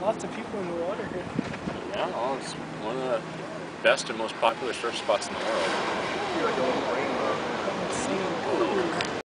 Lots of people in the water here. Yeah, well, it's one of the best and most popular surf spots in the world.